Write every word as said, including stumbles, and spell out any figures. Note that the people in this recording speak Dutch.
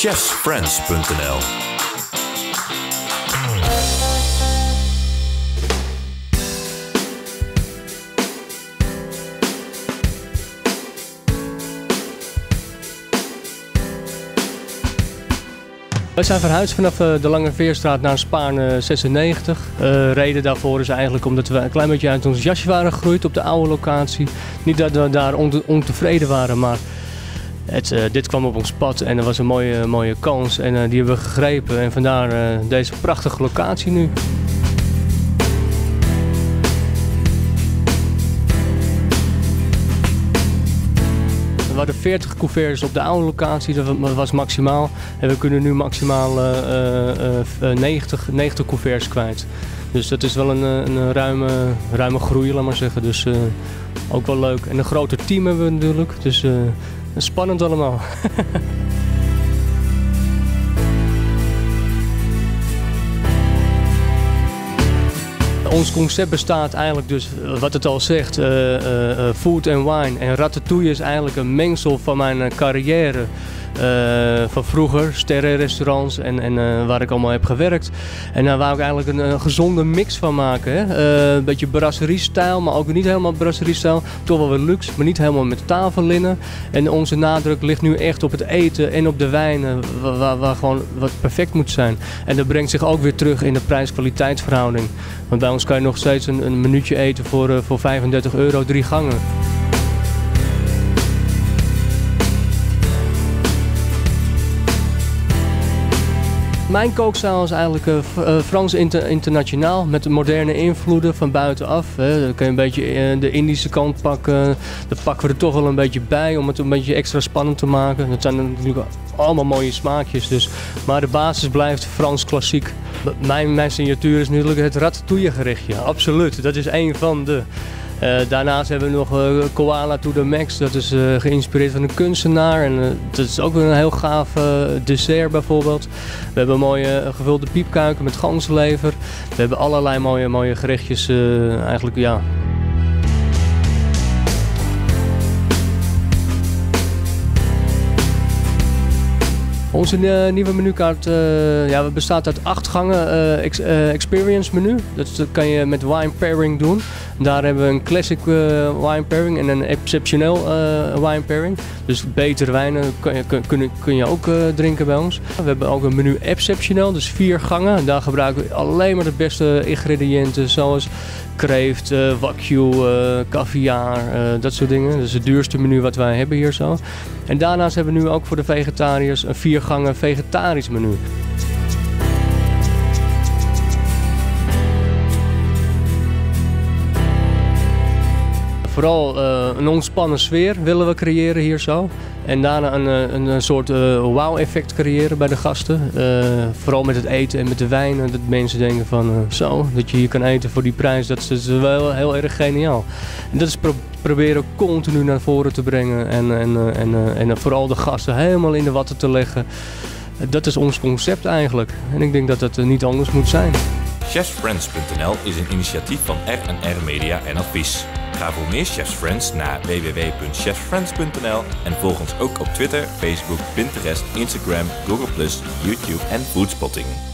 chefs friends punt n l. Wij zijn verhuisd vanaf de Lange Veerstraat naar Spaarne zesennegentig. Uh, reden daarvoor is eigenlijk omdat we een klein beetje uit ons jasje waren gegroeid op de oude locatie. Niet dat we daar ontevreden waren, maar het, uh, dit kwam op ons pad en er was een mooie, mooie kans en uh, die hebben we gegrepen. En vandaar uh, deze prachtige locatie nu. We hadden veertig couverts op de oude locatie, dat was maximaal. En we kunnen nu maximaal uh, uh, negentig, negentig couverts kwijt. Dus dat is wel een, een ruime, ruime groei, laat maar zeggen. Dus uh, ook wel leuk. En een groter team hebben we natuurlijk, dus uh, spannend allemaal. Ons concept bestaat eigenlijk dus, wat het al zegt, uh, uh, food and wine. En ratatouille is eigenlijk een mengsel van mijn uh, carrière uh, van vroeger, sterrenrestaurants en, en uh, waar ik allemaal heb gewerkt. En daar wou ik eigenlijk een, een gezonde mix van maken. Hè? Uh, een beetje brasserie-stijl, maar ook niet helemaal brasserie-stijl. Toch wel weer luxe, maar niet helemaal met tafellinnen. En onze nadruk ligt nu echt op het eten en op de wijnen, waar, waar, waar gewoon wat perfect moet zijn. En dat brengt zich ook weer terug in de prijs-kwaliteitsverhouding. Want bij ons kan je nog steeds een, een minuutje eten voor, uh, voor vijfendertig euro, drie gangen. Mijn kookstijl is eigenlijk uh, Frans inter internationaal met moderne invloeden van buitenaf. Hè. Dan kun je een beetje uh, de Indische kant pakken. Daar pakken we er toch wel een beetje bij om het een beetje extra spannend te maken. Dat zijn natuurlijk allemaal mooie smaakjes. Dus. Maar de basis blijft Frans klassiek. Mijn, mijn signatuur is natuurlijk het ratatouille gerechtje. Absoluut, dat is één van de. Uh, daarnaast hebben we nog uh, Koala to the Max, dat is uh, geïnspireerd van een kunstenaar en uh, dat is ook een heel gaaf uh, dessert bijvoorbeeld. We hebben een mooie uh, gevulde piepkuiken met ganzenlever. We hebben allerlei mooie, mooie gerechtjes uh, eigenlijk, ja. Onze uh, nieuwe menukaart uh, ja, bestaat uit acht gangen uh, ex, uh, experience menu. Dat, dat kan je met wine pairing doen. Daar hebben we een classic uh, wine pairing en een exceptioneel uh, wine pairing. Dus betere wijnen kun je, kun, kun je ook uh, drinken bij ons. We hebben ook een menu exceptioneel, dus vier gangen. Daar gebruiken we alleen maar de beste ingrediënten zoals kreeft, uh, wagyu, uh, caviar, uh, dat soort dingen. Dat is het duurste menu wat wij hebben hier zo. En daarnaast hebben we nu ook voor de vegetariërs een vier gangen vegetarisch menu. Vooral uh, een ontspannen sfeer willen we creëren hier zo. En daarna een, een, een soort uh, wow-effect creëren bij de gasten. Uh, vooral met het eten en met de wijnen. Dat mensen denken van uh, zo, dat je hier kan eten voor die prijs. Dat is, dat is wel heel erg geniaal. En dat is pro proberen continu naar voren te brengen. En, en, uh, en, uh, en uh, vooral de gasten helemaal in de watten te leggen. Uh, dat is ons concept eigenlijk. En ik denk dat het uh, niet anders moet zijn. chefs friends punt n l is een initiatief van R en R Media en Advies. Ga voor meer Chefs Friends naar w w w punt chefs friends punt n l en volg ons ook op Twitter, Facebook, Pinterest, Instagram, Google plus, YouTube en Foodspotting.